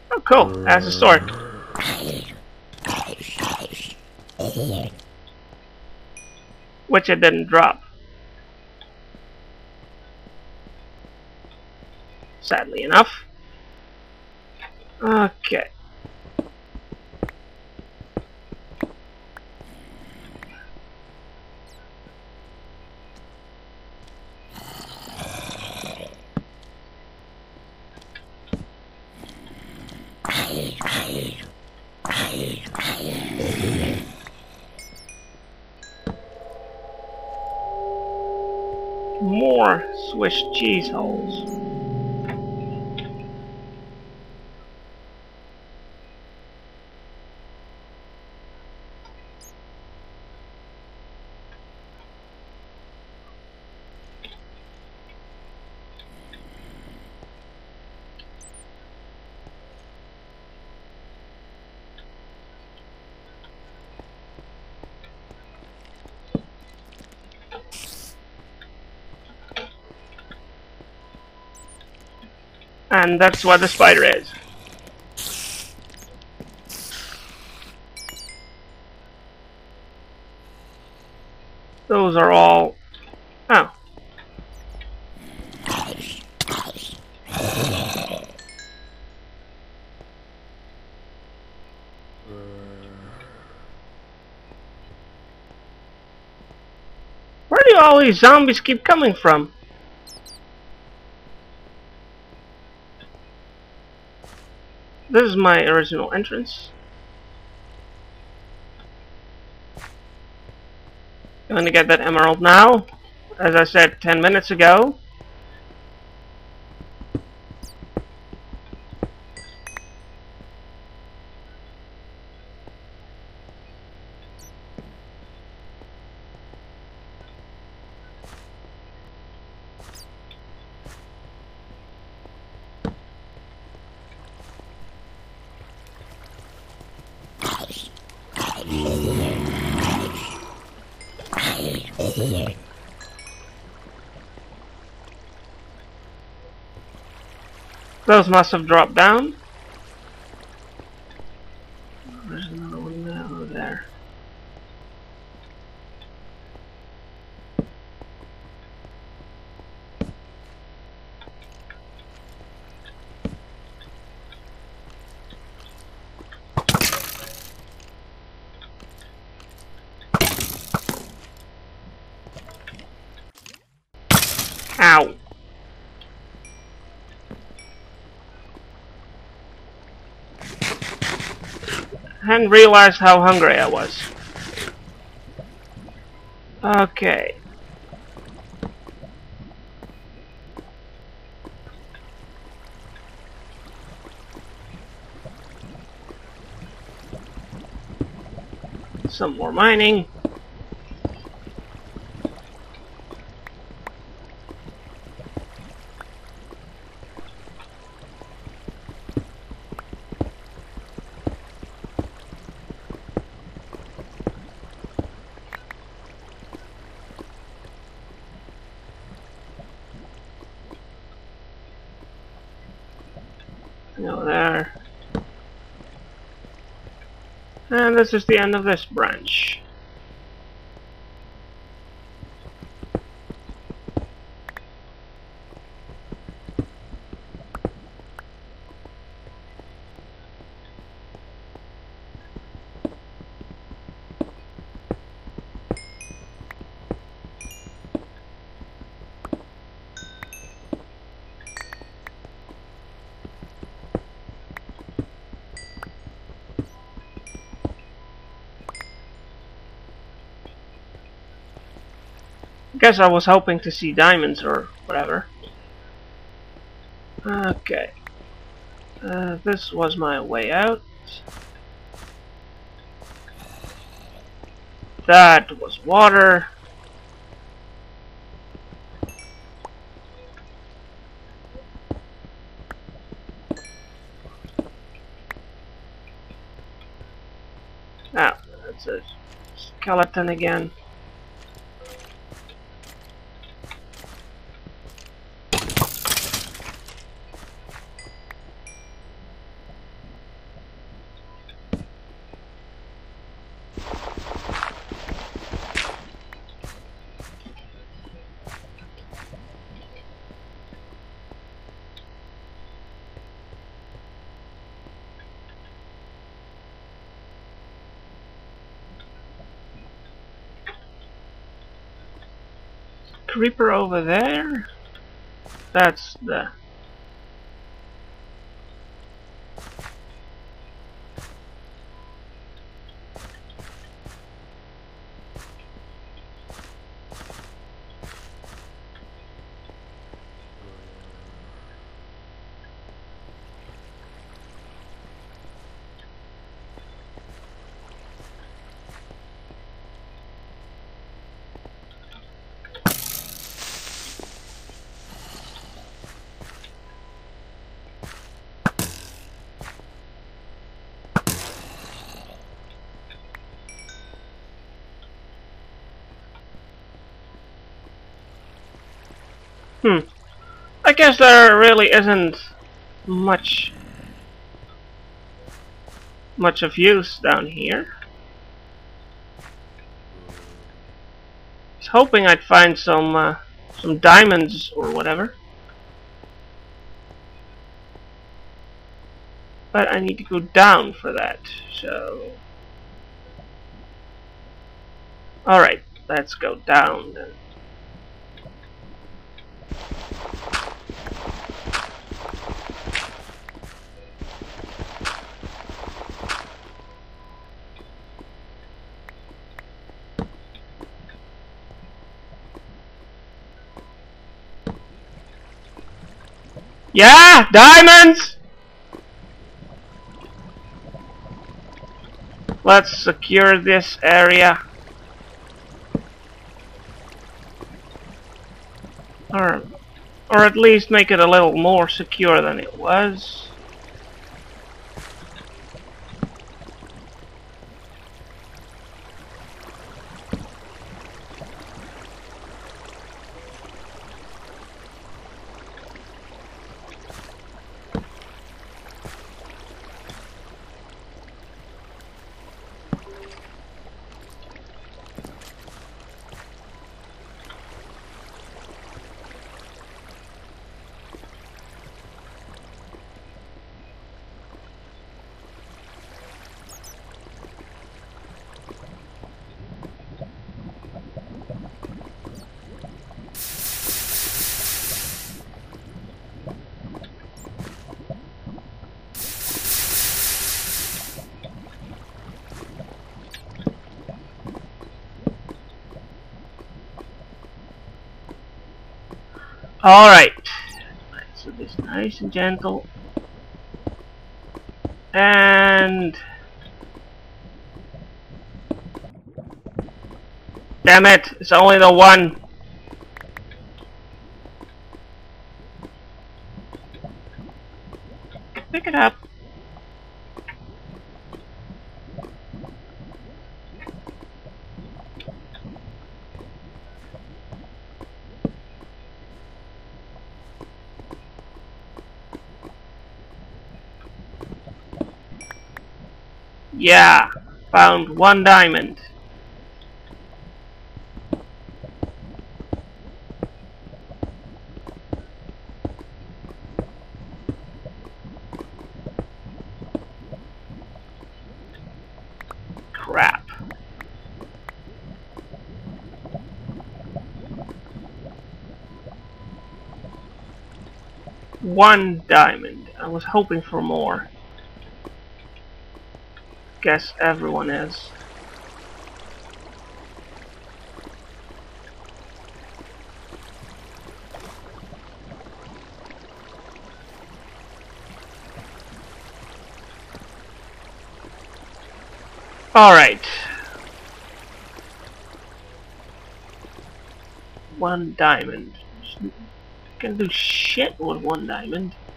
Oh, cool. That's a sword. Which it didn't drop. Sadly enough. Okay. More Swiss cheese holes. And that's what the spider is. Those are all... Oh. Where do all these zombies keep coming from? This is my original entrance. Going to get that emerald now, as I said 10 minutes ago. Those must have dropped down. There's another one over there. Ow. I hadn't realized how hungry I was. Okay. Some more mining. Go there. And this is the end of this branch. Guess I was hoping to see diamonds or whatever. Okay. This was my way out. That was water. Ah, that's a skeleton again. creeper over there? That's the... I guess there really isn't much of use down here. I was hoping I'd find some diamonds or whatever. But I need to go down for that, so... Alright, let's go down then. Yeah! Diamonds! Let's secure this area. Or at least make it a little more secure than it was. Alright, let's do this nice and gentle. And... damn it, it's only the one. Pick it up. Yeah, found one diamond. Crap. One diamond. I was hoping for more. Guess everyone is. Alright. One diamond. Can do shit with one diamond.